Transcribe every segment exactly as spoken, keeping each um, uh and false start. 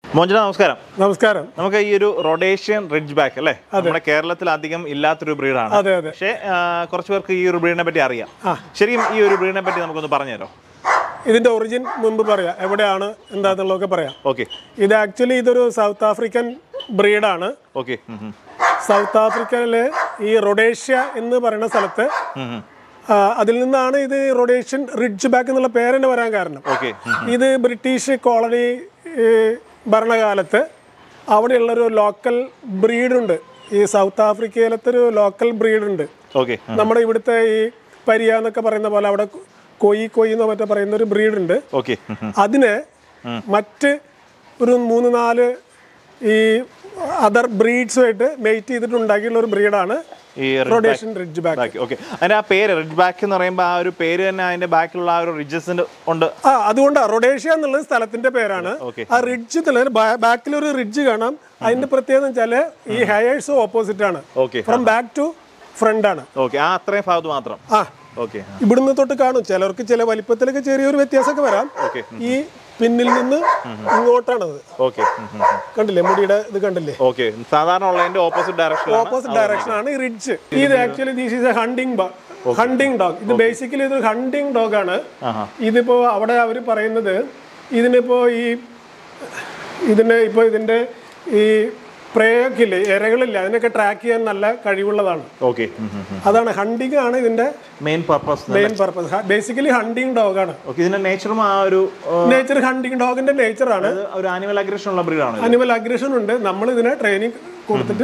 മോഞ്ചന നമസ്കാരം. നമസ്കാരം. നമുക്ക് ഈ ഒരു റോഡേഷ്യൻ റിഡ്ജ്ബാക്ക് അല്ലേ, നമ്മുടെ കേരളത്തിൽ അധികം ഇല്ലാത്തൊരു ബ്രീഡാണ്. പക്ഷേ കുറച്ച് പേർക്ക് ഈ ഒരു ബ്രീഡിനെ പറ്റി അറിയാം. ശരിക്കും ഈ ഒരു ബ്രീഡിനെ പറ്റി നമുക്കൊന്ന് പറഞ്ഞുതരോ? ഇതിന്റെ ഒറിജിൻ മുൻപ് പറയാം, എവിടെയാണ് എന്താന്നുള്ളതൊക്കെ പറയാം. ഓക്കെ. ഇത് ആക്ച്വലി ഇതൊരു സൗത്ത് ആഫ്രിക്കൻ ബ്രീഡാണ്. ഓക്കെ. സൗത്ത് ആഫ്രിക്കയിലെ ഈ റൊഡേഷ്യ എന്ന് പറയുന്ന സ്ഥലത്ത് അതിൽ നിന്നാണ് ഇത് റൊഡേഷ്യൻ റിഡ്ജ് ബാക്ക് എന്നുള്ള പേര് തന്നെ വരാൻ കാരണം. ഇത് ബ്രിട്ടീഷ് കോളനി ഭരണകാലത്ത് അവിടെയുള്ളൊരു ലോക്കൽ ബ്രീഡുണ്ട്. ഈ സൗത്ത് ആഫ്രിക്കയിലത്തെ ഒരു ലോക്കൽ ബ്രീഡുണ്ട്. നമ്മുടെ ഇവിടുത്തെ ഈ പരിയ എന്നൊക്കെ പറയുന്ന പോലെ അവിടെ കൊയ് കൊയ് എന്നോ മറ്റോ പറയുന്ന ഒരു ബ്രീഡുണ്ട്. അതിന് മറ്റ് ഒരു മൂന്ന് നാല് ഈ അതർ ബ്രീഡ്സുമായിട്ട് മെയ്റ്റ് ചെയ്തിട്ട് ഉണ്ടാക്കിയുള്ള ഒരു ബ്രീഡാണ് റോഡേഷ്യൻ റിഡ്ജ്ബാക്ക്. ഓക്കേ. അതിന്റെ ആ പേര് റിഡ്ജ്ബാക്ക് എന്ന് പറയുമ്പോൾ ആ ഒരു പേര് തന്നെ അതിന്റെ ബാക്കിലുള്ള ആ ഒരു റിഡ്ജസിന്റെ ഉണ്ട്. ആ അതുകൊണ്ടാണ് റൊഡേഷ്യ എന്നുള്ളത് സ്ഥലത്തിന്റെ പേരാണ്. ആ റിഡ്ജ് ബാക്കിൽ ഒരു റിഡ്ജ് കാണാം. അതിന്റെ പ്രത്യേകത വെച്ചാല് ഈ ഹെയർസ് ഓപ്പോസിറ്റ് ആണ്. ഫ്രം ബാക്ക് ടു ഫ്രണ്ട് ആണ്. ആ അത്രയും ഭാഗത്ത് മാത്രം. ആ ഇവിടുന്ന് തൊട്ട് കാണും. ചിലർക്ക് ചില വലിപ്പത്തിലൊക്കെ ചെറിയൊരു വ്യത്യാസമൊക്കെ വരാം. ഈ പിന്നിൽ നിന്ന് ഇങ്ങോട്ടാണത്. കണ്ടില്ലേ മുടിയുടെ ഇത് കണ്ടില്ലേ? സാധാരണ ഓപ്പോസിറ്റ് ഡയറക്ഷൻ ഓപ്പോസിറ്റ് ഡയറക്ഷൻ ആണ് ഈ റിഡ്ജ്. ഇത് actually this is a hunting hunting dog. ഇത് ബേസിക്കലി ഇത് ഹണ്ടിങ് ഡോഗ് ആണ്. ഇതിപ്പോ അവിടെ അവർ പറയുന്നത് ഇതിനിപ്പോ ഈ ഇതിന് ഇപ്പൊ ഇതിന്റെ ഈ പ്രേയൊക്കെ ഇരകളില്ല, അതിനൊക്കെ ട്രാക്ക് ചെയ്യാൻ നല്ല കഴിവുള്ളതാണ്. അതാണ് ഹണ്ടിങ് ആണ് ഇതിന്റെ main purpose. Main purpose basically hunting dog ആണ്. ഇതിന്റെ നേച്ചറും ആ ഒരു നേച്ചർ ഹണ്ടിങ് ഡോഗിന്റെ നേച്ചർ ആണ്. ഒരു ആനിമൽ അഗ്രഷൻ ഉള്ള ബ്രീഡാണ്. ആനിമൽ അഗ്രഷൻ ഉണ്ട്. നമ്മൾ ഇതിനെ ട്രെയിനിങ് കൊടുത്തിട്ട്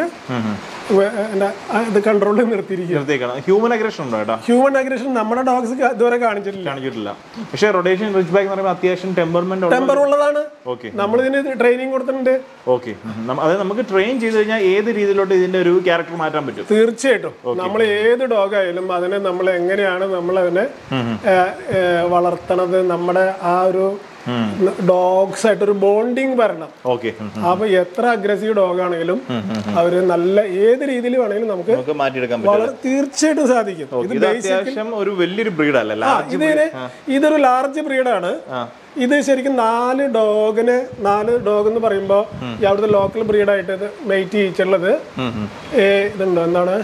ഇത് കൺട്രോൾ നിർത്തിയിരിക്കുകയാണ്. ഹ്യൂമൻ അഗ്രഷൻ ഉണ്ടോ കേട്ടോ? ഹ്യൂമൻ അഗ്രഷൻ നമ്മുടെ ഡോഗ്സ് ഇതുവരെ കാണിച്ചിട്ടില്ല കാണിച്ചിട്ടില്ല പക്ഷേ റൊഡേഷ്യൻ റിഡ്ജ്ബാക്ക് എന്ന് പറയുമ്പോൾ അത്യാവശ്യം ടെമ്പർമെന്റ് ടെമ്പർ ഉള്ളതാണ്. നമ്മൾ ഇതിന് ട്രെയിനിങ് കൊടുത്തിട്ടുണ്ട്. ഓക്കെ. അതായത് നമുക്ക് ട്രെയിൻ ചെയ്ത് കഴിഞ്ഞാൽ ഏത് രീതിയിലോട്ട് ഇതിന്റെ ഒരു ക്യാരക്ടർ മാറ്റാൻ പറ്റും? തീർച്ചയായിട്ടും. നമ്മൾ ഏത് ഡോഗ് ആയാലും അതിനെ നമ്മൾ എങ്ങനെയാണ് നമ്മൾ അതിനെ വളർത്തണത്, നമ്മുടെ ആ ഒരു ഡോഗ്സ് ആയിട്ടൊരു ബോണ്ടിങ് വരണം. അപ്പൊ എത്ര അഗ്രസീവ് ഡോഗ് ആണെങ്കിലും അവര് നല്ല ഏത് രീതിയിൽ വേണമെങ്കിലും നമുക്ക് മാറ്റിയെടുക്കാൻ വളരെ തീർച്ചയായിട്ടും സാധിക്കും. ഒരു വലിയൊരു ബ്രീഡല്ല, ഇതിന് ഇതൊരു ലാർജ് ബ്രീഡാണ്. ഇത് ശരിക്കും നാല് ഡോഗിന് നാല് ഡോഗ് എന്ന് പറയുമ്പോ അവിടുത്തെ ലോക്കൽ ബ്രീഡായിട്ട് ഇത് മെയ്റ്റ് ചെയ്യിച്ചുള്ളത് ഇതുണ്ടോ എന്താണ്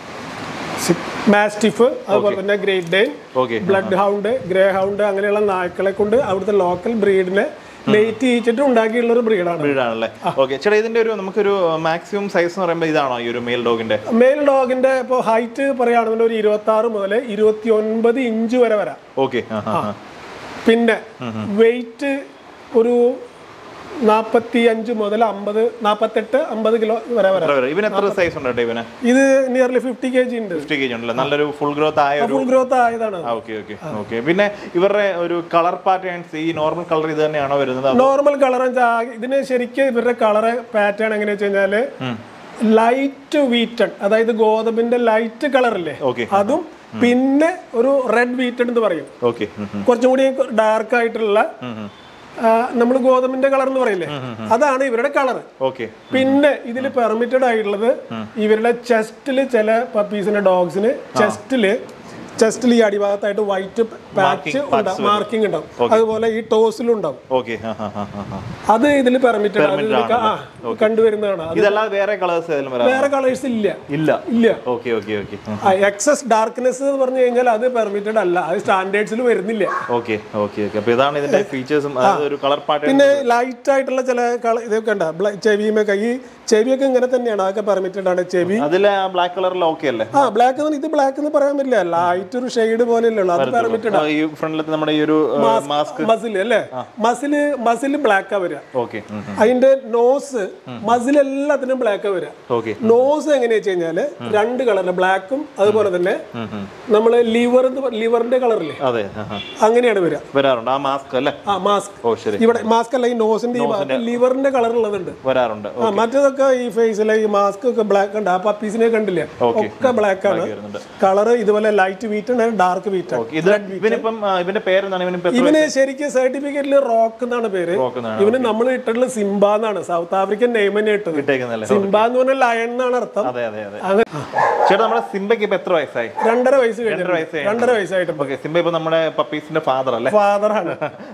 മാസ്റ്റിഫ്, അതുപോലെ തന്നെ great Dane, bloodhound, greyhound, അങ്ങനെയുള്ള നായ്ക്കളെ കൊണ്ട് അവിടുത്തെ ലോക്കൽ ബ്രീഡിനെ മെയ്റ്റ് ചെയ്യിച്ചിട്ട് ഉണ്ടാക്കിയുള്ള ഒരു ബ്രീഡാണ്. ബ്രീഡാണല്ലേ? ഓക്കെ. ചേട്ടാ ഇതിന്റെ ഒരു നമുക്കൊരു മാക്സിമം സൈസ് എന്ന് പറയുമ്പോൾ ഇതാണോ ഈ ഒരു മെയിൽ ഡോഗിന്റെ? മെയിൽ ഡോഗിന്റെ ഇപ്പോൾ ഹൈറ്റ് പറയുകയാണെങ്കിൽ ഒരു ഇരുപത്തി ആറ് മുതൽ ഇരുപത്തി ഒൻപത് ഇഞ്ച് വരെ വരാം. ഓക്കെ. പിന്നെ വെയിറ്റ് ഒരു നാപ്പത്തി അഞ്ച് മുതൽ അമ്പത് നാപ്പത്തെട്ട് അമ്പത് കിലോ വരെ വരാം. ഇത് നിയർലി ഫിഫ്റ്റി കെ ജി ഉണ്ട്. നല്ലൊരു ഫുൾ ഗ്രോത്ത് ആയ ഫുൾ ഗ്രോത്ത് ആയതാണ്. പിന്നെ ഇവരുടെ ഒരു കളർ പാറ്റേൺസ് ഈ നോർമൽ കളർ ഇത് തന്നെയാണോ വരുന്നത്? നോർമൽ കളർ ഇതിന് ശരിക്കും ഇവരുടെ കളർ പാറ്റേൺ എങ്ങനെയാ വെച്ച് കഴിഞ്ഞാല് ലൈറ്റ് വീറ്റൺ, അതായത് ഗോതമ്പിന്റെ ലൈറ്റ് കളറില്ലേ അതും, പിന്നെ ഒരു റെഡ് വീറ്റൺ എന്ന് പറയും. കുറച്ചും കൂടി ഡാർക്ക് ആയിട്ടുള്ള നമ്മൾ ഗോതമ്പിന്റെ കളർ എന്ന് പറയില്ലേ, അതാണ് ഇവരുടെ കളർ. പിന്നെ ഇതിൽ പെർമിറ്റഡ് ആയിട്ടുള്ളത് ഇവരുടെ ചെസ്റ്റില് ചില പപ്പീസിന്റെ ഡോഗ്സിന് ചെസ്റ്റില് ചെസ്റ്റിൽ ഈ അടിഭാഗത്തായിട്ട് വൈറ്റ് പാച്ച് മാർക്കിംഗ് ഉണ്ടാവും. അതുപോലെ ഈ ടോസിലും ഉണ്ടാവും. അത് ഇതിൽ പെർമിറ്റഡ് കണ്ടുവരുന്നതാണ്. വേറെ കളേഴ്സ് ഇല്ല ഇല്ല എക്സസ് ഡാർക്ക്നെസ് എന്ന് പറഞ്ഞു കഴിഞ്ഞാൽ അത് പെർമിറ്റഡ് അല്ല, അത് സ്റ്റാൻഡേർഡ്സിൽ വരുന്നില്ല. പിന്നെ ലൈറ്റ് ആയിട്ടുള്ള ചില ഇതൊക്കെ ഉണ്ട്. ചെവിയുമൊക്കെ ഈ ചെവിയൊക്കെ ഇങ്ങനെ തന്നെയാണ്, അതൊക്കെ പെർമിറ്റഡ് ആണ്. ചെവി ബ്ലാക്ക് കളറിൽ ഓക്കെ അല്ലേ? ആ ബ്ലാക്ക് ഇത് ബ്ലാക്ക് എന്ന് പറയാൻ പറ്റില്ല, ലൈറ്റ് ഒരു ഷെയ്ഡ് പോലെയല്ലേ ഉള്ളൂ, അത് പെർമിറ്റഡ് ആണ്. മസിൽ അല്ലേ, മസില് മസില് ബ്ലാക്കാ വരിക. അതിന്റെ നോസ് മസിൽ എല്ലാത്തിനും ബ്ലാക്കാ വരിക. നോസ് എങ്ങനെയാ വെച്ച് കഴിഞ്ഞാല് രണ്ട് കളറില് ബ്ലാക്കും അതുപോലെ തന്നെ നമ്മള് ലിവർ ലിവറിന്റെ കളറില്ലേ അങ്ങനെയാണ് വരിക. ആ മാസ്ക് ഇവിടെ മാസ്ക് അല്ല, ഈ നോസിന്റെ ഈ ലിവറിന്റെ കളർ ഉള്ളതുണ്ട്. മറ്റേതൊക്കെ ഈ ഫേസിലെ ഈ മാസ്ക് ഒക്കെ ബ്ലാക്ക് ഉണ്ട്. ആ പപ്പീസിനെ കണ്ടില്ലേ ഒക്കെ ബ്ലാക്ക് ആണ് കളർ. ഇതുപോലെ ലൈറ്റ് വീറ്റ് ആണ്, ഡാർക്ക് വീറ്റ് ആണ്. ഇവന് ശരിക്കും സർട്ടിഫിക്കറ്റിൽ റോക്ക് എന്നാണ് പേര്. ഇവന് നമ്മൾ ഇട്ടിട്ടുള്ള സിംബ എന്നാണ്, സൗത്ത് ആഫ്രിക്കൻ നെയിം തന്നെ ഇട്ടത്. സിംബ എന്ന് പറഞ്ഞാൽ ലയൺ എന്നാണ് അർത്ഥം. രണ്ടര വയസ്സ് കഴിഞ്ഞു, രണ്ടര വയസ്സായിട്ട്. ഫാദറാണ്.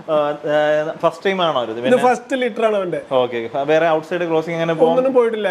ഇത് ഫസ്റ്റ് ലിറ്റർ ആണ് അവന്റെ. വേറെ ഔട്ട്സൈഡ് ക്രോസിംഗ് അങ്ങനെ ഒന്നും പോയിട്ടില്ല.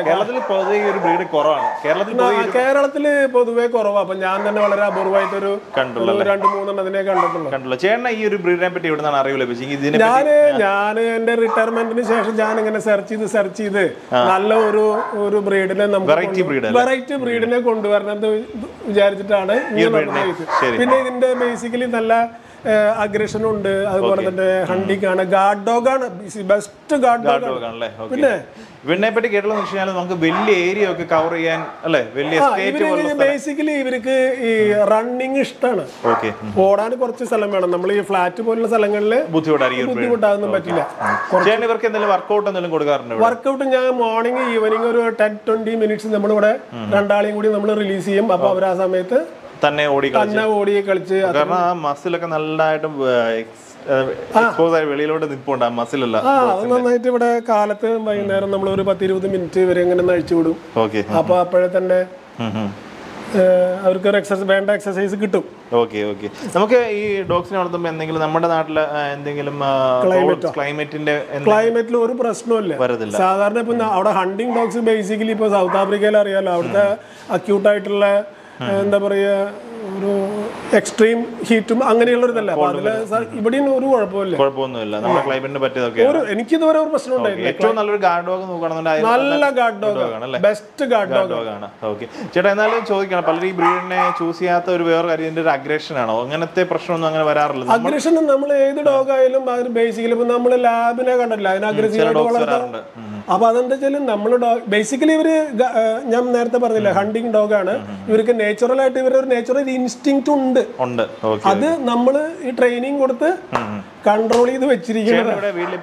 കേരളത്തില് പൊതുവെ കുറവാ. അപ്പൊ ഞാൻ തന്നെ വളരെ അപൂർവമായിട്ട് ഒരു രണ്ട് മൂന്നെണ്ണം അതിനെ കണ്ടിട്ടുള്ളൂ. ചേട്ടൻ ഈ ഒരു ബ്രീഡിനെ പറ്റി എവിടുന്നാണ് അറിവ് ലഭിച്ചത്? ഞാന് ഞാൻ എന്റെ റിട്ടയർമെന്റിന് ശേഷം ഞാൻ ഇങ്ങനെ സെർച്ച് ചെയ്ത് സെർച്ച് ചെയ്ത് നല്ല ഒരു ഒരു ബ്രീഡിനെ നമുക്ക് വെറൈറ്റി ബ്രീഡിനെ കൊണ്ടുവരണം വിചാരിച്ചിട്ടാണ്. പിന്നെ ഇതിന്റെ ബേസിക്കലി നല്ല അഗ്രഷൻ ഉണ്ട്, അതുപോലെ തന്നെ ഹണ്ടിങ് ആണ്, ഗാർഡ് ഡോഗ് ആണ്, ബെസ്റ്റ് ഗാർഡ് ഡോഗ് ആണ്. പിന്നെ ഇവനെ പറ്റി കേട്ടതെന്ന് വെച്ച് കഴിഞ്ഞാൽ നമുക്ക് വലിയ ഏരിയ ഒക്കെ കവർ ചെയ്യാൻ അല്ലേ, വലിയ ബേസിക്കലി ഇവർക്ക് ഈ റണ്ണിങ് ഇഷ്ടമാണ്. ഓടാൻ കുറച്ച് സ്ഥലം വേണം. നമ്മൾ ഈ ഫ്ലാറ്റ് പോലുള്ള സ്ഥലങ്ങളിൽ ബുദ്ധിമുട്ടാകുന്നും പറ്റില്ല. ഇവർക്ക് എന്തെങ്കിലും വർക്കൗട്ട് എന്തെങ്കിലും കൊടുക്കാറുണ്ട്? വർക്കൗട്ട് ഞാൻ മോർണിംഗ് ഈവനിങ് ഒരു ടെൻ ട്വന്റി മിനിറ്റ്സ് നമ്മളിവിടെ രണ്ടാളെയും കൂടി നമ്മൾ റിലീസ് ചെയ്യും. അപ്പൊ അവർ ആ സമയത്ത് തന്നെ ഓടി തന്നെ ഓടി കളിച്ച്, കാരണം ആ മസിലൊക്കെ നല്ലതായിട്ട് വെളിയിലോട്ട് നിൽപ്പുണ്ട്. ആ മസിലല്ല നന്നായിട്ട് ഇവിടെ കാലത്ത് വൈകുന്നേരം നമ്മൾ ഒരു പത്ത് ഇരുപത് മിനിറ്റ് വരെ ഇങ്ങനെ നഴിച്ചു വിടും. അപ്പൊ അപ്പോഴേ തന്നെ അവർക്ക് എക്സസൈസ് വേണ്ട എക്സസൈസ് കിട്ടും. Okay okay. നമുക്ക് ഈ ഡോഗ്സിനെ വളർത്തുമ്പോൾ എന്തെങ്കിലും നമ്മുടെ നാട്ടില് എന്തെങ്കിലും ക്ലൈമറ്റിന്റെ ക്ലൈമറ്റിൽ ഒരു പ്രശ്നമില്ല വരത്തില്ല. സാധാരണ ഇപ്പൊ അവിടെ ഹണ്ടിങ് ഡോഗ്സ് ബേസിക്കലി ഇപ്പൊ സൗത്ത് ആഫ്രിക്കയിൽ അറിയാലോ, അവിടുത്തെ അക്യൂട്ടായിട്ടുള്ള എന്താ പറയാ ഒരു എക്സ്ട്രീം ഹീറ്റും അങ്ങനെയുള്ള ഇതല്ല. അപ്പൊ അതില് ഇവിടെയും ഒരു കുഴപ്പമില്ല, കുഴപ്പമൊന്നുമില്ല. നമ്മുടെ ക്ലൈമറ്റിനെ പറ്റിയതൊക്കെ എനിക്ക് ഇതുവരെ ഒരു പ്രശ്നം ഉണ്ടായില്ല. ഏറ്റവും നല്ലൊരു ഗാർഡ് ഡോഗ് നോക്കുകയാണെന്നുണ്ടെങ്കിൽ നല്ല ഗാർഡ് ഡോഗ് ആണ്, ബെസ്റ്റ് ഗാർഡ് ഡോഗ് ആണ്. ഓക്കെ ചേട്ടാ, എന്നാലും ചോദിക്കണം, പലരും ഈ ബ്രീഡിനെ ചൂസ് ചെയ്യാത്ത ഒരു വേറെ കാര്യം ഇതിന്റെ ഒരു അഗ്രഷൻ ആണോ? അങ്ങനത്തെ പ്രശ്നമൊന്നും അങ്ങനെ വരാറില്ല. അഗ്രഷൻ നമ്മൾ ഏത് ഡോഗ് ആയാലും അതിന് ബേസിക്കലി ഇപ്പൊ നമ്മള് ലാബിനെ കണ്ടില്ല, അതിന് അഗ്രസീവായിട്ട് വളർത്താറുണ്ട്. അപ്പൊ അതെന്താ വെച്ചാൽ നമ്മള് ബേസിക്കലി ഇവര് ഞാൻ നേരത്തെ പറഞ്ഞില്ല ഹണ്ടിങ് ഡോഗ് ആണ്. ഇവർക്ക് നേച്ചുറൽ ആയിട്ട് ഇവരുടെ ഒരു നേച്ചുറൽ ഇൻസ്റ്റിങ്ക്റ്റ് ഉണ്ട്. അത് നമ്മള് ഈ ട്രെയിനിങ് കൊടുത്ത് കൺട്രോൾ ചെയ്ത് വെച്ചിരിക്കുന്നത്.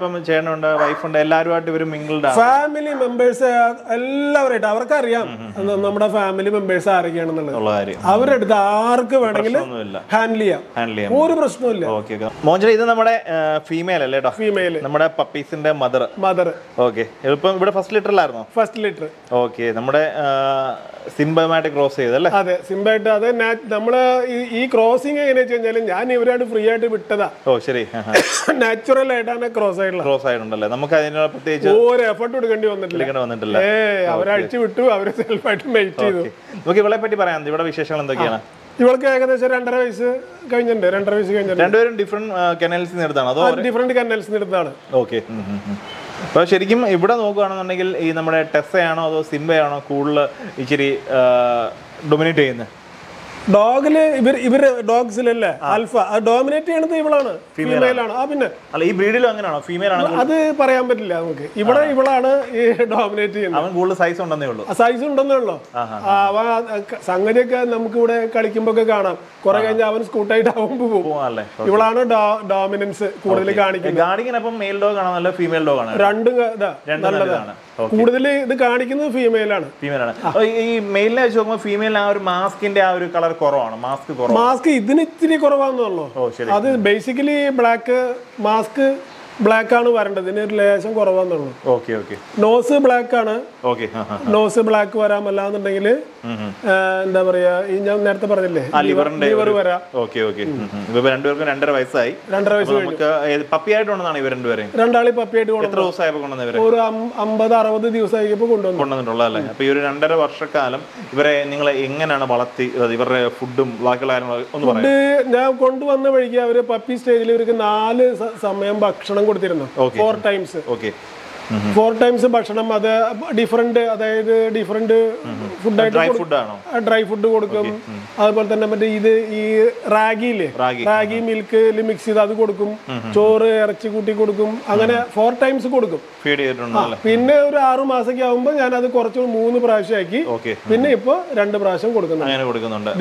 ഫാമിലി മെമ്പേഴ്സ് എല്ലാവരായിട്ട് അവർക്കറിയാം നമ്മുടെ ഫാമിലി മെമ്പേഴ്സ് ആരൊക്കെയാണെന്നുള്ളത്. അവരുടെ അടുത്ത് ആർക്ക് വേണമെങ്കിൽ ഹാൻഡിൽ ചെയ്യാം, ഒരു പ്രശ്നമില്ല. ഇത് നമ്മുടെ ഫീമെയിൽ അല്ലേ? ഫീമെയിൽ നമ്മുടെ പപ്പീസിന്റെ മദർ മദർ ഓക്കെ. ഇപ്പം ഇവിടെ ഫസ്റ്റ് ലിറ്ററിലായിരുന്നോ? First litter. ഓക്കെ. നമ്മുടെ സിംബയുമായിട്ട് ക്രോസ് ചെയ്തല്ലേ? അതെ, സിംബായിട്ട്. അത് നമ്മള് ഈ ക്രോസിംഗ് എങ്ങനെയാ വെച്ച് കഴിഞ്ഞാൽ ഞാൻ ഇവരായിട്ട് ഫ്രീ ആയിട്ട് വിട്ടതാ. ഓ ശരി. നാച്ചുറൽ ആയിട്ടാണ് ക്രോസ് ആയിട്ടുള്ളത്. ക്രോസ് ആയിട്ടുണ്ടല്ലേ? നമുക്ക് അതിനുള്ള പ്രത്യേകിച്ച് ഒരു എഫർട്ട് കൊടുക്കേണ്ടി വന്നിട്ടില്ല. ഏ അവരഴിച്ചു വിട്ടു, അവര് സെൽഫായിട്ട് മെയിറ്റ് ചെയ്തു. നമുക്ക് ഇവളെ പറ്റി പറയാം, ഇവിടെ വിശേഷങ്ങൾ എന്തൊക്കെയാണ്? ഇവൾക്ക് ഏകദേശം രണ്ടര വയസ്സ് കഴിഞ്ഞിട്ടുണ്ട്. രണ്ടര വയസ്സ് കഴിഞ്ഞിട്ടുണ്ട്. രണ്ടുപേരും ഡിഫറെന്റ് കനാൽസിൽ എടുത്താണ് അതോ? ഡിഫറെന്റ് കനാൽസിൽ എടുത്താണ്. ഓക്കെ. അപ്പോൾ ശരിക്കും ഇവിടെ നോക്കുകയാണെന്നുണ്ടെങ്കിൽ ഈ നമ്മുടെ ടെസ്സയാണോ അതോ സിംബയാണോ കൂടുതൽ ഇച്ചിരി ഡൊമിനേറ്റ് ചെയ്യുന്നത്? ഡോഗില് ഇവർ ഇവര് ഡോഗ്സിലല്ലേ ആൽഫ ഡോമിനേറ്റ് ചെയ്യണത് ഇവളാണ്, ഫീമെയിൽ ആണ്. ആ പിന്നെ അല്ല ഈ ബ്രീഡിലും അങ്ങനെയാണോ? ഫീമെയിൽ ആണ് അത് പറയാൻ പറ്റില്ല നമുക്ക്. ഇവിടെ ഇവളാണ് ഈ ഡോമിനേറ്റ് ചെയ്യുന്നത്. അവൻ കൂടുതൽ സൈസ് ഉണ്ടെന്നേ ഉള്ളൂ. സൈസ് ഉണ്ടെന്നേ ഉള്ളൂ. അവ സംഗതിയൊക്കെ നമുക്ക് ഇവിടെ കളിക്കുമ്പോ ഒക്കെ കാണാം. കുറെ കഴിഞ്ഞാൽ അവൻ സ്കൂട്ടായിട്ട് ആവുമ്പോ പോകും. ഇവളാണ് ഡോമിനൻസ് കൂടുതൽ കാണിക്കുന്നത്. ഗാർഡിങ്ങിനപ്പം മെയിൽ ഡോഗ് ആണോ നല്ല ഫീമെയിൽ ഡോഗ് ആണ്? രണ്ടും നല്ലതാണ്. കൂടുതൽ ഇത് കാണിക്കുന്നത് ഫീമെയിൽ ആണ്. ഫീമെയിൽ ആണ്. ഈ മെയിലിനെ വെച്ച് നോക്കുമ്പോൾ ഫീമെയിൽ ആ ഒരു മാസ്കിന്റെ ആ ഒരു കളർ കുറവാണ്. മാസ്ക് മാസ്ക് ഇതിന് ഇത്തിരി കുറവാണെന്നുള്ളൂ. അത് ബേസിക്കലി ബ്ലാക്ക് മാസ്ക് ബ്ലാക്ക് ആണ് വരേണ്ടത്, ഇതിന് ഒരു ലേശം കുറവാന്നുള്ളൂ. Okay okay. നോസ് ബ്ലാക്ക് ആണ്. നോസ് ബ്ലാക്ക് വരാം, അല്ലാന്നുണ്ടെങ്കിൽ എന്താ പറയാ ഈ ഞാൻ നേരത്തെ പറഞ്ഞില്ലേ ലിവർ വരാം. രണ്ടുപേർക്കും രണ്ടര വയസ്സായി. രണ്ടര വയസ്സ് പപ്പിയായിട്ടുണ്ടെന്നാണ് ഇവർ രണ്ടുപേരും. രണ്ടാളി പപ്പിയായിട്ട് കൊണ്ടുവന്നത് ഒരു അമ്പത് അറുപത് ദിവസമായപ്പോ കൊണ്ടുവന്നിട്ടുള്ളത് അല്ലേ? അപ്പൊ ഈ ഒരു രണ്ടര വർഷക്കാലം ഇവരെ നിങ്ങൾ എങ്ങനെയാണ് വളർത്തി, ഇവരുടെ ഫുഡും ബാക്കിയുള്ള കാര്യങ്ങളും? ഫുഡ് ഞാൻ കൊണ്ടുവന്ന വഴിക്ക് അവര് പപ്പി സ്റ്റേജിൽ ഇവർക്ക് നാല് സമയം ഭക്ഷണം കൊടുത്തിരുന്നു. ഫോർ ടൈംസ് ഫോർ ടൈംസ് ഭക്ഷണം. അത് ഡിഫറെന്റ്, അതായത് ഡിഫറെന്റ് ഫുഡായിട്ട് ഡ്രൈ ഫുഡ് കൊടുക്കും. അതുപോലെ തന്നെ മറ്റേ ഇത് ഈ റാഗിയില്ലേ, റാഗി മിൽക്കിൽ മിക്സ് ചെയ്ത് അത് കൊടുക്കും. ചോറ് ഇറച്ചി കൂട്ടി കൊടുക്കും. അങ്ങനെ ഫോർ ടൈംസ് കൊടുക്കും. പിന്നെ ഒരു ആറു മാസമൊക്കെ ആകുമ്പോൾ ഞാൻ അത് കുറച്ച് മൂന്ന് പ്രാവശ്യം ആക്കി. പിന്നെ ഇപ്പൊ രണ്ട് പ്രാവശ്യം കൊടുക്കുന്നുണ്ട്.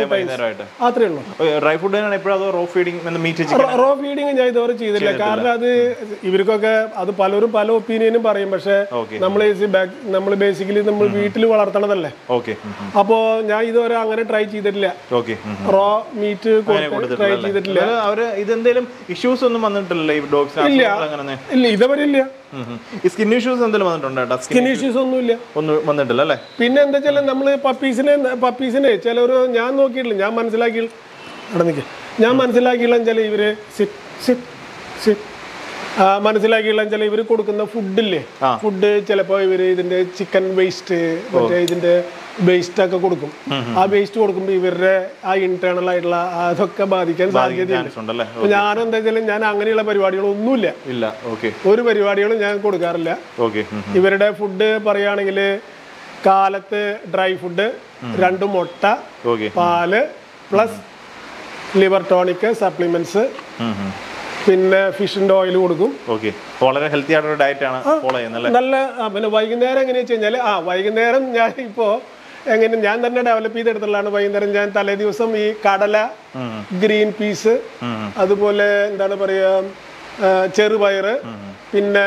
അത്രേ ഉള്ളൂ. Dry food raw feeding raw feeding ഞാൻ ഇതുവരെ ചെയ്തില്ല. കാരണം അത് ഇവർക്കൊക്കെ അത് പലരും പല ഒപ്പീനിയൻ ഒപ്പീനിയനും പറയും. പക്ഷെ നമ്മൾ നമ്മൾ ബേസിക്കലി നമ്മൾ വീട്ടിൽ വളർത്തണതല്ലേ. അപ്പോ ഞാൻ ഇതുവരെ അങ്ങനെ ട്രൈ ചെയ്തിട്ടില്ല. റോ മീറ്റ് ട്രൈ ചെയ്തിട്ടില്ല. ഇതെന്തെങ്കിലും ഇഷ്യൂസ് ഒന്നും വന്നിട്ടില്ല ഈ ഡോഗ്സിന്? ഇല്ല, ഇതുവരെ ഇല്ല. സ്കിൻ ഇഷ്യൂസ് എന്തെങ്കിലും വന്നിട്ടുണ്ടോ? സ്കിൻ ഇഷ്യൂസ് ഒന്നും ഇല്ല, ഒന്നും വന്നിട്ടില്ല അല്ലേ. പിന്നെ എന്താ വെച്ചാൽ നമ്മള് പപ്പീസിനെ പപ്പീസിനെ ചിലർ ഞാൻ നോക്കിയിട്ടില്ല, ഞാൻ മനസ്സിലാക്കി അവിടെ നിൽക്കുക ഞാൻ മനസ്സിലാക്കിയുള്ള വെച്ചാൽ ഇവര് സിറ്റ് സിറ്റ് സിറ്റ് മനസ്സിലാക്കിയുള്ള വെച്ചാൽ ഇവർ കൊടുക്കുന്ന ഫുഡില്ലേ, ഫുഡ് ചിലപ്പോൾ ഇവര് ഇതിന്റെ ചിക്കൻ വേസ്റ്റ് മറ്റേ ഇതിന്റെ വേസ്റ്റ് ഒക്കെ കൊടുക്കും. ആ വേസ്റ്റ് കൊടുക്കുമ്പോൾ ഇവരുടെ ആ ഇന്റേണൽ ആയിട്ടുള്ള അതൊക്കെ ബാധിക്കാൻ സാധ്യതയുണ്ട്. ഞാൻ എന്താ വെച്ചാൽ ഞാൻ അങ്ങനെയുള്ള പരിപാടികളൊന്നുമില്ല, ഒരു പരിപാടികളും ഞാൻ കൊടുക്കാറില്ല. ഇവരുടെ ഫുഡ് പറയുകയാണെങ്കിൽ കാലത്ത് ഡ്രൈ ഫുഡ്, രണ്ട് മുട്ട, പാല് പ്ലസ് ലിവർ ടോണിക് സപ്ലിമെന്റ്സ്, പിന്നെ ഫിഷിന്റെ ഓയിൽ കൊടുക്കും. വളരെ ഹെൽത്തി ആയിട്ടുള്ള ഡയറ്റ് ആണ് ഫോളോ ചെയ്യുന്നത്. നല്ല പിന്നെ വൈകുന്നേരം എങ്ങനെയാ വെച്ച് കഴിഞ്ഞാൽ ആ വൈകുന്നേരം ഞാൻ ഇപ്പോ എങ്ങനെ ഞാൻ തന്നെ ഡെവലപ്പ് ചെയ്തെടുത്തുള്ളതാണ്. വൈകുന്നേരം ഞാൻ തലേ ദിവസം ഈ കടല, ഗ്രീൻ പീസ്, അതുപോലെ എന്താണ് പറയാ ചെറുപയറ്, പിന്നെ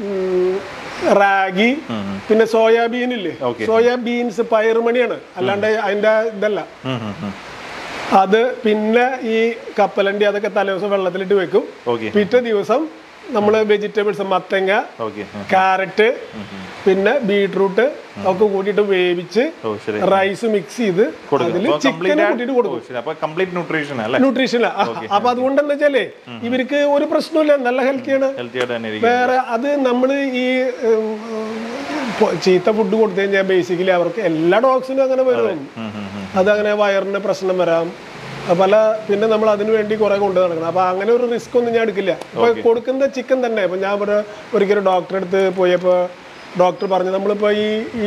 റാഗി, പിന്നെ സോയാബീൻ ഇല്ലേ, സോയാബീൻസ് പയറുമണിയാണ്, അല്ലാണ്ട് അതിന്റെ ഇതല്ല അത്. പിന്നെ ഈ കപ്പലണ്ടി അതൊക്കെ തലേദിവസം വെള്ളത്തിലിട്ട് വെക്കും. പിറ്റേ ദിവസം നമ്മള് വെജിറ്റബിൾസ് മത്തങ്ങ, ക്യാരറ്റ്, പിന്നെ ബീട്രൂട്ട് ഒക്കെ കൂട്ടിയിട്ട് വേവിച്ച് റൈസ് മിക്സ് ചെയ്ത് അതിൽ ചിക്കൻ കൂട്ടിയിട്ട് കൊടുക്കും. ന്യൂട്രീഷൻ. അപ്പൊ അതുകൊണ്ട് എന്താ വെച്ചാലേ ഇവർക്ക് ഒരു പ്രശ്നമില്ല, നല്ല ഹെൽത്തിയാണ്. വേറെ അത് നമ്മള് ഈ ചീത്ത ഫുഡ് കൊടുത്തു കഴിഞ്ഞാൽ ബേസിക്കലി അവർക്ക് എല്ലാ ഡോഗ്സിനും അങ്ങനെ വരും. അതങ്ങനെ വയറിന് പ്രശ്നം വരാം പല. പിന്നെ നമ്മൾ അതിനു വേണ്ടി കുറെ കൊണ്ടു നടക്കണം. അപ്പൊ അങ്ങനെ ഒരു റിസ്ക് ഒന്നും ഞാൻ എടുക്കില്ല. ഇപ്പൊ കൊടുക്കുന്ന ചിക്കൻ തന്നെ ഇപ്പൊ ഞാൻ ഇവിടെ ഒരിക്കലും ഡോക്ടറെ അടുത്ത് പോയപ്പോ ഡോക്ടർ പറഞ്ഞു നമ്മളിപ്പോ ഈ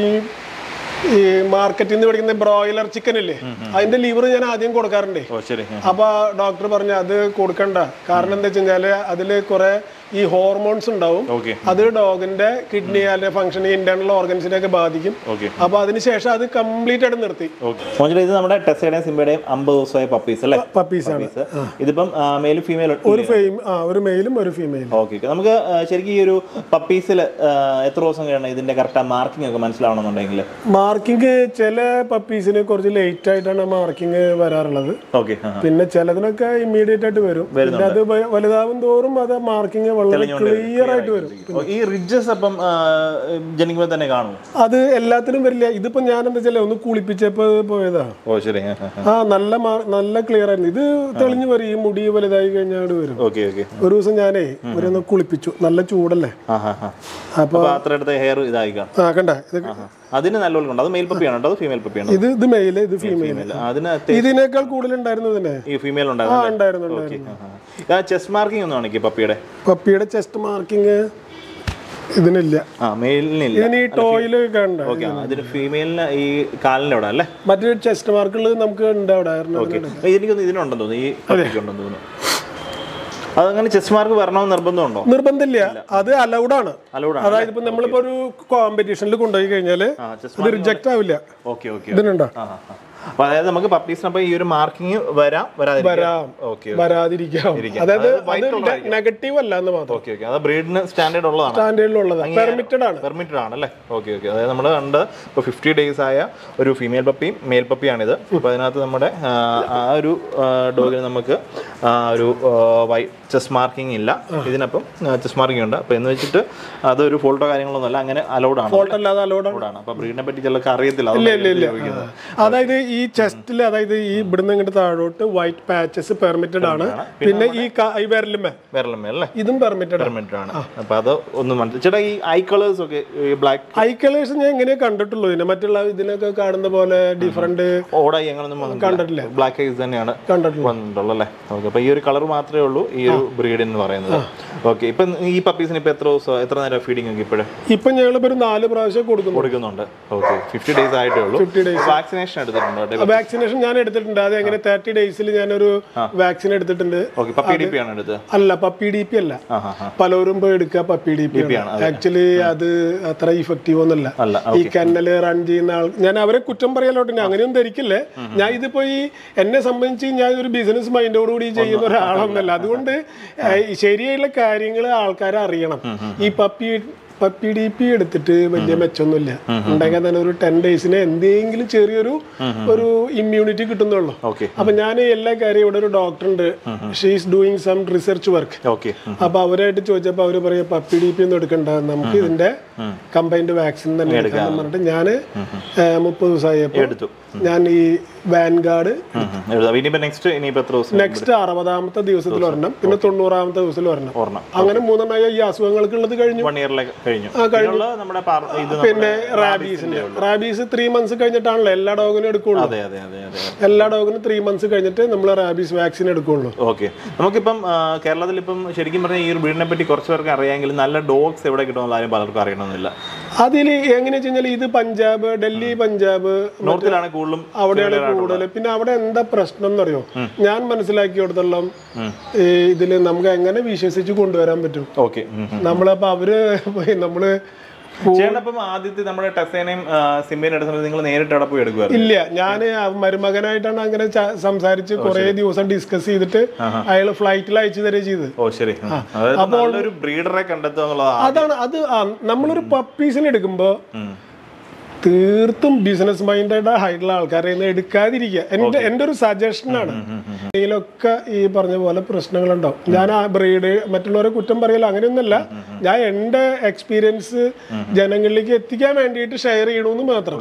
ഈ മാർക്കറ്റിൽ നിന്ന് മേടിക്കുന്ന ബ്രോയിലർ ചിക്കൻ ഇല്ലേ, അതിന്റെ ലിവർ ഞാൻ ആദ്യം കൊടുക്കാറുണ്ട്. അപ്പൊ ഡോക്ടർ പറഞ്ഞു അത് കൊടുക്കണ്ട, കാരണം എന്താ വെച്ച് കഴിഞ്ഞാല് അതില് കുറെ ഈ ഹോർമോൺസ് ഉണ്ടാവും, അത് ഡോഗിന്റെ കിഡ്നി അതിന്റെ ഫംഗ്ഷൻ ഇന്റേണൽ ഓർഗൻസിനെ ഒക്കെ ബാധിക്കും. അപ്പൊ അതിനുശേഷം അത് കംപ്ലീറ്റ് ആയിട്ട് നിർത്തി. ഇത് നമ്മുടെ ടെസ്സയുടെയും സിംബയുടെയും അമ്പത് ദിവസമായ പപ്പീസ് അല്ലേ? പപ്പീസ് ആണ്. ഇതിപ്പം മെയിലും ഫീമെയിലും ഒരു ഒരു മെയിലും ഒരു ഫീമെയിലും. ഓക്കെ, നമുക്ക് ശരിക്കും ഈ ഒരു പപ്പീസിൽ എത്ര ദിവസം കഴിയണം ഇതിന്റെ കറക്റ്റ് മാർക്കിംഗ് ഒക്കെ മനസ്സിലാവണമെന്നുണ്ടെങ്കിൽ? മാർക്കിംഗ് ചില പപ്പീസിന് കുറച്ച് ലേറ്റ് ആയിട്ടാണ് മാർക്കിംഗ് വരാറുള്ളത്. പിന്നെ ചിലതിനൊക്കെ ഇമ്മീഡിയറ്റ് ആയിട്ട് വരും. അത് വലുതാവും തോറും അത് മാർക്കിംഗ് വളരെ ക്ലിയർ ആയിട്ട് വരും. ഈ റിഡ്ജസ് അപ്പം ജനിക്കുമ്പോൾ തന്നെ കാണും? അത് എല്ലാത്തിനും വരില്ല. ഇതിപ്പോ ഞാൻ എന്താ വെച്ചാൽ ഒന്ന് കുളിപ്പിച്ചപ്പോ പോയതാ. ഓ ശരി. ആ നല്ല നല്ല ക്ലിയർ ആയിരുന്നു. ഇത് തെളിഞ്ഞു വരും, ഈ മുടി വലുതായി കഴിഞ്ഞാൽ വരും. ഒരു ദിവസം ഞാനേ ഒരു കുളിപ്പിച്ചു, നല്ല ചൂടല്ലേ, അപ്പൊ ഹെയർ ഇതായി ആ കണ്ട അതിന് നല്ലോണം. അത് മെയിൽ പപ്പിയാണ്, അത് ഫീമെയിൽ പപ്പിയാണ്. ഇത് ഇത് മെയില്, ഇത് ഫീമെയിൽ. ഇതിനേക്കാൾ കൂടുതൽ ഉണ്ടായിരുന്നു ഇതിനെ. ഈ ഫീമെയിൽ ഉണ്ടായിരുന്നു. ചെസ്റ്റ് മാർക്കിംഗ് ഒന്നും ആണ് പപ്പിയുടെ പപ്പിയുടെ ചെസ്റ്റ് മാർക്കിംഗ് ഇതിനില്ല. ഇതിന് ഈ ടോയില് കണ്ട ഫീമെയിലിന് ഈ കാലിന്റെ അവിടെ അല്ലേ മറ്റേ ചെസ്റ്റ് മാർക്കുള്ളത് നമുക്ക് ഉണ്ട് അവിടെ. എനിക്കൊന്ന് ഇതിനുണ്ടെന്ന് തോന്നുന്നു, ഈ ഉണ്ടെന്ന് തോന്നുന്നു. അതങ്ങനെ ചെസ്റ്റ് മാർക്ക് വരണമെന്ന് നിർബന്ധമുണ്ടോ? നിർബന്ധമില്ല, അത് അലൗഡ് ആണ്. അതായത് ഇപ്പൊ നമ്മളിപ്പോ ഒരു കോമ്പറ്റീഷനിൽ കൊണ്ടുപോയി കഴിഞ്ഞാല് ഇത് റിജക്ട് ആവില്ല. ഇതിനുണ്ടോ? അതായത് നമുക്ക് പപ്പീസിനപ്പം ഈ ഒരു മാർക്കിംഗ് വരാം വരാതിരിക്കാം. അതായത് നെഗറ്റീവ് അല്ല എന്ന് മാത്രം. ഓക്കെ ഓക്കെ, അത് ബ്രീഡിന് സ്റ്റാൻഡേർഡ് ഉള്ളതാണ്, സ്റ്റാൻഡേർഡിലുള്ളത് പെർമിറ്റഡ് ആണ്. പെർമിറ്റഡ് ആണ് അല്ലേ? Okay okay. അതായത് നമ്മൾ കണ്ട് ഇപ്പോൾ ഫിഫ്റ്റി ഡേയ്സ് ആയ ഒരു ഫീമെയിൽ പപ്പിയും മെയിൽ പപ്പിയാണിത്. അപ്പോൾ അതിനകത്ത് നമ്മുടെ ആ ഒരു ഡോഗിന് നമുക്ക് ഒരു വൈറ്റ് ചെസ്റ്റ് മാർക്കിംഗ് ഇല്ല. ഇതിനപ്പം ചെസ്റ്റ് മാർക്കിംഗ് ഉണ്ട്. അപ്പോൾ എന്ന് വെച്ചിട്ട് അതൊരു ഫോൾട്ടോ കാര്യങ്ങളൊന്നും അല്ല, അങ്ങനെ അലൗഡ് ആണ്. ഫോൾട്ടോ അല്ലാതെ അലൗഡ് ആണ്. അപ്പോൾ ബ്രീഡിനെ പറ്റി ചിലർക്ക് അറിയത്തില്ല. അതായത് ഈ ചെസ്റ്റിൽ, അതായത് ഈ ഇവിടുന്ന് ഇങ്ങോട്ട് താഴോട്ട് വൈറ്റ് പാച്ചസ് പെർമിറ്റഡ് ആണ്. പിന്നെ ഈ വിരലുമേ വിരലുമേ അല്ലേ, ഇതും പെർമിറ്റഡ് പെർമിറ്റഡ് ആണ്. അപ്പൊ അത് ഒന്നും ചേട്ടാ ഈ ഐ കളേഴ്സ് ഒക്കെ ബ്ലാക്ക് ഐ കളേഴ്സ് ഞാൻ എങ്ങനെ കണ്ടിട്ടുള്ളൂ. ഇതിനെ മറ്റുള്ള ഇതിനൊക്കെ കാണുന്ന പോലെ ഡിഫറെന്റ് ഓടായി അങ്ങനൊന്നും കണ്ടിട്ടില്ല. ബ്ലാക്ക് ഐസ് തന്നെയാണ് വന്നിട്ടുള്ളത് അല്ലേ? ഓക്കെ. അപ്പൊ ഈ ഒരു കളർ മാത്രമേ ഉള്ളൂ ഈ ഒരു ബ്രീഡ് എന്ന് പറയുന്നത്. ഓക്കെ. ഇപ്പൊ ഈ പപ്പീസിന് ഇപ്പൊ എത്ര ദിവസം എത്ര നേരം ഫീഡിംഗ് ഒക്കെ ഇപ്പോഴും? ഇപ്പൊ ഞങ്ങളിപ്പോ ഒരു നാല് പ്രാവശ്യം കൊടുക്കുന്നുണ്ട്. ഓക്കെ. ഫിഫ്റ്റി ഡേയ്സ് ആയിട്ടേ ഉള്ളൂ. വാക്സിനേഷൻ എടുത്തിട്ടുണ്ടോ? വാക്സിനേഷൻ ഞാൻ എടുത്തിട്ടുണ്ട്. അത് എങ്ങനെ തേർട്ടി ഡേയ്സിൽ ഞാനൊരു വാക്സിൻ എടുത്തിട്ടുണ്ട്. അല്ല, പപ്പി ഡി പി അല്ല. പലരും പോയി എടുക്കുക പപ്പി ഡി പി ആണ്. ആക്ച്വലി അത് അത്ര ഇഫക്റ്റീവ് ഒന്നല്ല. ഈ കന്നല് റൺ ചെയ്യുന്ന ആൾ, ഞാൻ അവരെ കുറ്റം പറയാലോട്ടെ, അങ്ങനെയൊന്നും ധരിക്കില്ലേ. ഞാൻ ഇതിപ്പോ ഈ എന്നെ സംബന്ധിച്ച് ഞാൻ ഒരു ബിസിനസ് മൈൻഡോടുകൂടി ചെയ്യുന്ന ഒരാളൊന്നല്ല. അതുകൊണ്ട് ശരിയായുള്ള കാര്യങ്ങൾ ആൾക്കാരെ അറിയണം. ഈ പപ്പി പപ്പി ഡി പി എടുത്തിട്ട് വലിയ മെച്ചൊന്നുമില്ല. ഉണ്ടെങ്കിൽ തന്നെ ഒരു ടെൻ ഡേയ്സിന് എന്തെങ്കിലും ചെറിയൊരു ഒരു ഇമ്മ്യൂണിറ്റി കിട്ടുന്നുള്ളൂ. അപ്പൊ ഞാൻ എല്ലാ കാര്യം ഇവിടെ ഒരു ഡോക്ടർ ഉണ്ട്, she is doing some research work. അപ്പൊ അവരായിട്ട് ചോദിച്ചപ്പോ അവര് പറയാ പപ്പി ഡി പി ഒന്നും എടുക്കണ്ട, നമുക്ക് ഇതിന്റെ കമ്പൈൻഡ് വാക്സിൻ തന്നെ എടുക്കാന്ന് പറഞ്ഞിട്ട് ഞാൻ മുപ്പത് ദിവസമായപ്പോ ഞാൻ ഈ വാൻഗാർഡ് നെക്സ്റ്റ് അറുപതാമത്തെ ദിവസത്തിൽ ഒരെണ്ണം, പിന്നെ തൊണ്ണൂറാമത്തെ ദിവസത്തിൽ ഒരെണ്ണം, അങ്ങനെ മൂന്നെണ്ണമായ ഈ അസുഖങ്ങൾക്ക് ഉള്ളത് കഴിഞ്ഞു. പിന്നെ റാബീസിന്റെ റാബീസ് ത്രീ മന്ത്സ് കഴിഞ്ഞിട്ടാണല്ലോ എല്ലാ ഡോഗിനും എടുക്കുള്ളൂ. എല്ലാ ഡോഗിനും ത്രീ മന്ത്സ് കഴിഞ്ഞിട്ട് നമ്മൾ റാബീസ് വാക്സിൻ എടുക്കുള്ളൂ. ഓക്കെ, നമുക്കിപ്പം കേരളത്തിൽ ഇപ്പം ശരിക്കും പറഞ്ഞാൽ ഈ ഒരു ബ്രീഡിനെ പറ്റി കുറച്ച് പേർക്ക് അറിയാമെങ്കിലും നല്ല ഡോഗ്സ് എവിടെ കിട്ടുമെന്ന് ആരും പലർക്കും അറിയണമെന്നില്ല. അതിൽ എങ്ങനെയാ വെച്ച് കഴിഞ്ഞാൽ ഇത് പഞ്ചാബ്, ഡൽഹി, പഞ്ചാബ് നോർത്തിലാണ് കൂടുതലും, അവിടെയാണ് കൂടുതൽ. പിന്നെ അവിടെ എന്താ പ്രശ്നം എന്നറിയോ, ഞാൻ മനസ്സിലാക്കിയെടുത്തോളം ഇതില് നമുക്ക് എങ്ങനെ വിശ്വസിച്ച് കൊണ്ടുവരാൻ പറ്റും. ഓക്കെ, നമ്മളപ്പോ അവര് നമ്മള് ആദ്യത്തെ നമ്മുടെ ടെസേനയും സിംബേനും എടുക്കുന്നത് നിങ്ങൾ നേരിട്ട് അവിടെ പോയി എടുക്കുക? ഇല്ല, ഞാൻ മരുമകനായിട്ടാണ് അങ്ങനെ സംസാരിച്ച് കുറെ ദിവസം ഡിസ്കസ് ചെയ്തിട്ട് അയാൾ ഫ്ലൈറ്റിൽ അയച്ചു തരുക ചെയ്ത്. ഓ ശരി. അപ്പോൾ ഒരു ബ്രീഡറെ കണ്ടെത്തുക അതാണ് അത്. നമ്മളൊരു പപ്പീസിന് എടുക്കുമ്പോ തീർത്തും ബിസിനസ് മൈൻഡഡ് ആയിട്ടുള്ള ആൾക്കാരെ എടുക്കാതിരിക്കുക എന്റെ എന്റെ ഒരു സജഷനാണ്. ഇതിലൊക്കെ ഈ പറഞ്ഞ പോലെ പ്രശ്നങ്ങളുണ്ടാവും. ഞാൻ ആ ബ്രീഡ് മറ്റുള്ളവരെ കുറ്റം പറയല, അങ്ങനെയൊന്നുമല്ല. ഞാൻ എന്റെ എക്സ്പീരിയൻസ് ജനങ്ങളിലേക്ക് എത്തിക്കാൻ വേണ്ടിയിട്ട് ഷെയർ ചെയ്യണമെന്ന് മാത്രം.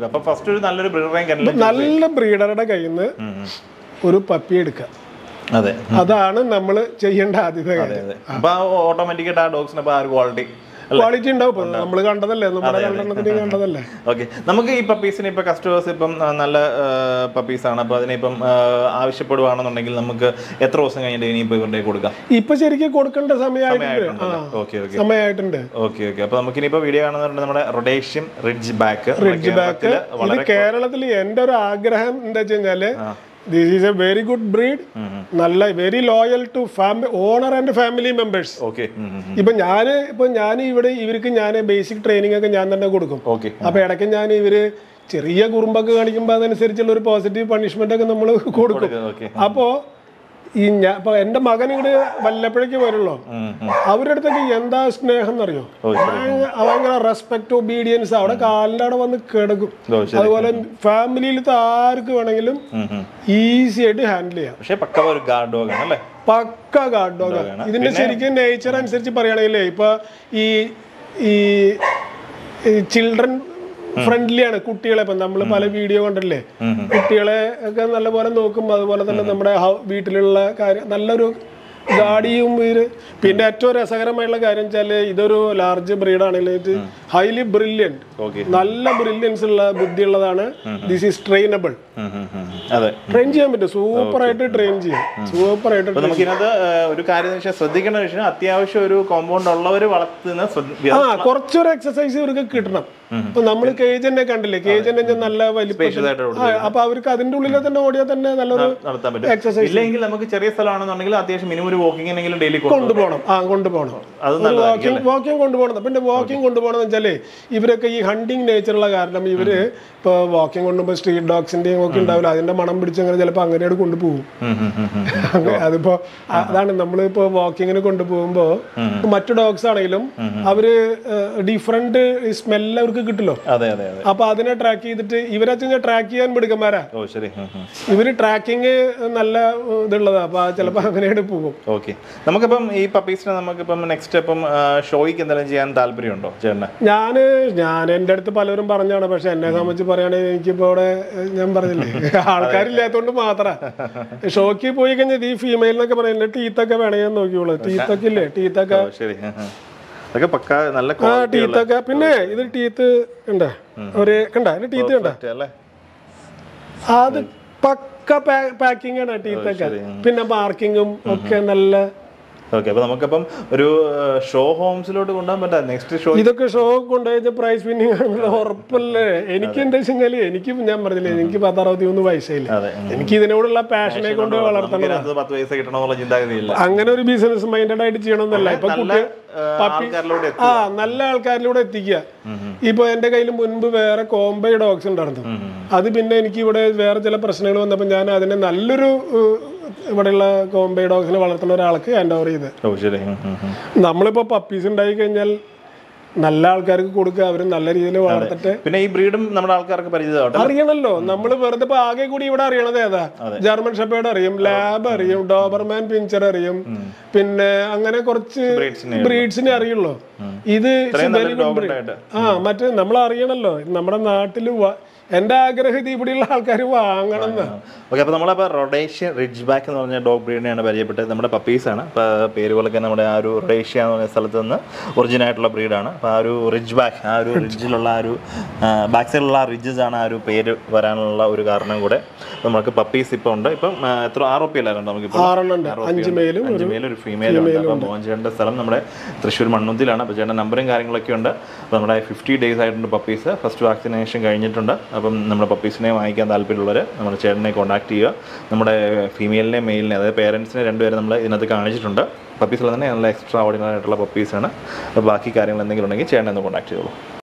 നല്ല ബ്രീഡറുടെ കയ്യിൽ നിന്ന് ഒരു പപ്പി എടുക്കുക, അതാണ് നമ്മൾ ചെയ്യേണ്ട ആദ്യത്തെ കാര്യം. ഓട്ടോമാറ്റിക്കായിട്ട് ആ ഡോഗ്സിന് ക്വാളിറ്റി ക്വാളിറ്റി ഉണ്ടാവും. നമ്മൾ കണ്ടതല്ലേ, നമ്മുടെ രണ്ടെണ്ണത്തിന് കണ്ടതല്ലേ. ഓക്കെ, നമുക്ക് ഈ പപ്പീസിന് ഇപ്പൊ കസ്റ്റമേഴ്സ് ഇപ്പം നല്ല പപ്പീസ് ആണ്, അപ്പൊ അതിനെ ഇപ്പം ആവശ്യപ്പെടുവാണെന്നുണ്ടെങ്കിൽ നമുക്ക് എത്ര ദിവസം കഴിഞ്ഞിട്ട് ഇനിയിപ്പോ ഇവരുടെ കൊടുക്കാം? ഇപ്പൊ ശരിക്കും കൊടുക്കേണ്ട സമയമായിട്ടുണ്ട്. സമയമായിട്ടുണ്ട്. ഓക്കെ ഓക്കെ, അപ്പൊ നമുക്ക് ഇനിയിപ്പോ വീഡിയോ കാണുന്നുണ്ട് നമ്മുടെ Rhodesian ridgeback. Ridgeback ഇത് കേരളത്തിൽ എന്റെ ഒരു ആഗ്രഹം എന്താ വെച്ച് കഴിഞ്ഞാല്, this is a very good breed, നല്ല very loyal to family owner and family members. ഇപ്പൊ ഞാൻ ഇപ്പൊ ഞാൻ ഇവിടെ ഇവർക്ക് ഞാൻ ബേസിക് ട്രെയിനിങ് ഒക്കെ ഞാൻ തന്നെ കൊടുക്കും. അപ്പൊ ഇടയ്ക്ക് ഞാൻ ഇവര് ചെറിയ കുറുമ്പൊക്കെ കാണിക്കുമ്പോൾ അതനുസരിച്ചുള്ള ഒരു പോസിറ്റീവ് പണിഷ്മെന്റ് ഒക്കെ നമ്മൾ കൊടുക്കും. അപ്പോ ഈ ഞാൻ ഇപ്പൊ എന്റെ മകൻ ഇവിടെ വല്ലപ്പോഴേക്ക് വരുള്ളൂ, അവരുടെ അടുത്തൊക്കെ എന്താ സ്നേഹം എന്നറിയോ, ഭയങ്കര റെസ്പെക്ട്, ഒബീഡിയൻസ്. അവിടെ കാലിന്റെ അവിടെ വന്ന് കിടക്കും. അതുപോലെ ഫാമിലിയിലത്തെ ആർക്ക് വേണമെങ്കിലും ഈസി ആയിട്ട് ഹാൻഡിൽ ചെയ്യാം. പക്ക ഗാർഡ് ഡോഗ്. ഇതിന്റെ ശരിക്കും നേച്ചർ അനുസരിച്ച് പറയുകയാണെങ്കിലേ ഇപ്പൊ ഈ ഈ ചിൽഡ്രൻ ഫ്രണ്ട്ലിയാണ് കുട്ടികളെ. ഇപ്പം നമ്മൾ പല വീഡിയോ കണ്ടല്ലേ, കുട്ടികളെ ഒക്കെ നല്ലപോലെ നോക്കും. അതുപോലെ തന്നെ നമ്മുടെ വീട്ടിലുള്ള കാര്യം നല്ലൊരു ഗാഡിയും ഇവര്. പിന്നെ ഏറ്റവും രസകരമായിട്ടുള്ള കാര്യം വെച്ചാല് ഇതൊരു ലാർജ് ബ്രീഡാണെങ്കിൽ ഇത് ഹൈലി ബ്രില്യന്റ്, നല്ല ബ്രില്യൻസ് ഉള്ള ബുദ്ധിയുള്ളതാണ്. This is trainable. ട്രെയിൻ ചെയ്യാൻ പറ്റും, സൂപ്പർ ആയിട്ട് ട്രെയിൻ ചെയ്യാം. സൂപ്പർ ആയിട്ട് നമുക്കിനകത്ത് ഒരു കാര്യം ശ്രദ്ധിക്കേണ്ട വിഷയം, അത്യാവശ്യം ഒരു കോമ്പൗണ്ട് ഉള്ളവർ വളർത്തുന്ന ആ കുറച്ചൊരു എക്സസൈസ് ഇവർക്ക് കിട്ടണം. ഇപ്പൊ നമ്മള് കേജന്നെ കണ്ടില്ലേ, കേജന്നെ നല്ല വലിപ്പം. അപ്പൊ അവർക്ക് അതിന്റെ ഉള്ളിൽ തന്നെ ഓടിയാൽ തന്നെ നല്ലൊരു എക്സസൈസ്. ഇല്ലെങ്കിൽ നമുക്ക് ചെറിയ സ്ഥലമാണെന്നുണ്ടെങ്കിൽ അത്യാവശ്യം മിനിമം ഒരു വാക്കിംഗ് ഡെയിലി കൊണ്ടുപോകണം. ആ കൊണ്ടുപോകണം, വാക്കിംഗ് കൊണ്ടുപോകണം. പിന്നെ വാക്കിംഗ് കൊണ്ടുപോകണം എന്ന് വെച്ചാല് ഇവരൊക്കെ ഈ ഹണ്ടിങ് നേച്ചറുള്ള കാരണം ഇവര് ഇപ്പൊ വാക്കിംഗ് കൊണ്ടുപോകുമ്പോൾ സ്ട്രീറ്റ് ഡോഗ്സിന്റെയും ഒക്കെ ഉണ്ടാവില്ല, അതിന്റെ മണം പിടിച്ചങ്ങനെ ചിലപ്പോ അങ്ങനെയാണ് കൊണ്ടുപോകും. അതിപ്പോ അതാണ് നമ്മളിപ്പോ വാക്കിങ്ങിന് കൊണ്ടുപോകുമ്പോ മറ്റു ഡോഗ്സ് ആണെങ്കിലും അവര് ഡിഫറെന്റ് സ്മെല്ല് അവർക്ക് കിട്ടില്ലോ. അപ്പൊ അതിനെ ട്രാക്ക് ചെയ്തിട്ട് ഇവരെ ട്രാക്ക് ചെയ്യാൻ മിടുക്കന്മാരാ. ഇവര് ട്രാക്കിങ് നല്ല ഇതുള്ളതാ. അപ്പൊ ചിലപ്പോ അങ്ങനെയായിട്ട് പോകും. ഓക്കെ, നമുക്കിപ്പം ഈ പപ്പീസിനെ നമുക്കിപ്പം നെക്സ്റ്റ് ഇപ്പം ഷോയ്ക്ക് എന്തെങ്കിലും ചെയ്യാൻ താല്പര്യമുണ്ടോ ചേട്ടന്? ഞാന് ഞാൻ എന്റെ അടുത്ത് പലരും പറഞ്ഞാണ്, പക്ഷെ എന്നെ സംബന്ധിച്ച് പറയുകയാണെങ്കിൽ എനിക്കിപ്പോ ഇവിടെ ഞാൻ പറഞ്ഞില്ലേ ആൾക്കാരില്ലാത്തോണ്ട് മാത്രം. ഷോയ്ക്ക് പോയി കഴിഞ്ഞാൽ ഈ ഫീമെയിലിനൊക്കെ പറയുന്നത് ടീത്തൊക്കെ വേണമെങ്കിൽ നോക്കിയോളൂ. ടീത്തൊക്കെ ഇല്ലേ, ടീത്തൊക്കെ ടീത്തൊക്കെ പിന്നെ ഇത് ടീത്ത് കണ്ട ഒരു കണ്ട ടീത്ത് കണ്ട അത് പക്ക പാക്കിംഗ് ആണ് ടീത്തൊക്കെ. പിന്നെ പാർക്കിങ്ങും ഒക്കെ നല്ല. ഓക്കെ, അപ്പൊ നമുക്കപ്പം ഒരു ഷോ ഹോംസിലോട്ട് കൊണ്ടുപോകാൻ പറ്റാം. നെക്സ്റ്റ് ഷോ ഇതൊക്കെ ഷോ കൊണ്ടുപോയ പ്രൈസ് വിന്നിങ് ആണെന്നുള്ള ഉറപ്പല്ലേ. എനിക്ക് എന്താ വെച്ച് കഴിഞ്ഞാല് എനിക്ക് ഞാൻ പറഞ്ഞില്ലേ, എനിക്ക് പത്തറുപത്തി മൂന്ന് വയസ്സായില്ല. എനിക്ക് ഇതിനോടുള്ള പാഷനെ കൊണ്ട് വളർത്തണം. അങ്ങനെ ഒരു ബിസിനസ് മൈൻഡഡ് ആയിട്ട് ചെയ്യണമെന്നല്ല. ഇപ്പൊ കുട്ടി ആ നല്ല ആൾക്കാരിലൂടെ എത്തിക്കുക. ഇപ്പൊ എന്റെ കയ്യിൽ മുൻപ് വേറെ കോംബൈ ഡോഗ്സ് ഉണ്ടായിരുന്നു. അത് പിന്നെ എനിക്ക് ഇവിടെ വേറെ ചില പ്രശ്നങ്ങൾ വന്നപ്പോ ഞാൻ അതിനെ നല്ലൊരു ഇവിടെയുള്ള കോംബൈ ഡോഗ്സിനെ വളർത്തുന്ന ഒരാൾക്ക് ഹാൻഡ് ഓവർ ചെയ്ത്. നമ്മളിപ്പോ പപ്പീസ് ഉണ്ടായി കഴിഞ്ഞാൽ നല്ല ആൾക്കാർക്ക് കൊടുക്കുക, അവർ നല്ല രീതിയിൽ വളർത്തിട്ട്. പിന്നെ ഈ ബ്രീഡും നമ്മുടെ ആൾക്കാർക്ക് പരിചിതമാവട്ടെ, അറിയണല്ലോ. നമ്മൾ വെറുതെ ഇപ്പൊ ആകെ കൂടി ഇവിടെ അറിയണത് ഏതാ? ജർമ്മൻ ഷെപ്പേർഡ് അറിയും, ലാബ് അറിയും, ഡോബർമാൻ പിഞ്ചർ അറിയും, പിന്നെ അങ്ങനെ കുറച്ച് ബ്രീഡ്സിനെ അറിയുള്ളൂ. ഇത് ആ മറ്റേ നമ്മൾ അറിയണല്ലോ. നമ്മുടെ നാട്ടിൽ എന്റെ ആഗ്രഹം ഇവിടെയുള്ള ആൾക്കാർ വാങ്ങണം എന്ന്. ഓക്കെ, അപ്പോൾ നമ്മളപ്പോൾ റൊഡേഷ്യൻ റിഡ്ജ്ബാക്ക് എന്ന് പറഞ്ഞ ഡോഗ് ബ്രീഡിനെയാണ് പരിചയപ്പെട്ടത്. നമ്മുടെ പപ്പീസാണ്. അപ്പോൾ പേര് പോലൊക്കെ നമ്മുടെ ആ ഒരു റൊഡേഷ്യ എന്ന് പറഞ്ഞ സ്ഥലത്ത് നിന്ന് ഒറിജിനൽ ആയിട്ടുള്ള ബ്രീഡാണ്. അപ്പോൾ ആ ഒരു റിഡ്ജ്ബാക്ക്, ആ ഒരു റിഡ്ജിലുള്ള ആ ഒരു ബാക്ക് സൈഡിലുള്ള ആ റിഡ്ജസ് ആണ് ആ ഒരു പേര് വരാനുള്ള ഒരു കാരണം കൂടെ. നമുക്ക് പപ്പീസ് ഇപ്പോൾ ഉണ്ട്. ഇപ്പം എത്ര ആറ് പി അല്ലായിരുന്നു നമുക്കിപ്പോൾ? അഞ്ച് മെയിലും അഞ്ച് മെയിലും ഒരു ഫീമെയിലും ഉണ്ട്. അപ്പം മോഹൻ ചേട്ടൻ്റെ സ്ഥലം നമ്മുടെ തൃശ്ശൂർ മണ്ണുന്തിലാണ്. അപ്പോൾ ചേട്ടൻ്റെ നമ്പറും കാര്യങ്ങളൊക്കെ ഉണ്ട്. അപ്പോൾ നമ്മുടെ ഫിഫ്റ്റി ഡേയ്സ് ആയിട്ടുണ്ട് പപ്പീസ്. ഫസ്റ്റ് വാക്സിനേഷൻ കഴിഞ്ഞിട്ടുണ്ട്. അപ്പം നമ്മുടെ പപ്പീസിനെ വാങ്ങിക്കാൻ താല്പര്യമുള്ളവർ നമ്മുടെ ചേട്ടനെ കോൺടാക്ട് ചെയ്യുക. നമ്മുടെ ഫീമെയിലിനെ മെയിലിനെ, അതായത് പേരൻസിനെ രണ്ടുപേരും നമ്മൾ ഇതിനകത്ത് കാണിച്ചിട്ടുണ്ട്. പപ്പീസിൽ തന്നെ നല്ല എക്സ്ട്രാ ഓർഡിനറി ആയിട്ടുള്ള പപ്പീസാണ്. അപ്പോൾ ബാക്കി കാര്യങ്ങൾ എന്തെങ്കിലും ഉണ്ടെങ്കിൽ ചേട്ടനെ ഒന്ന് കോൺടാക്ട് ചെയ്തോളൂ.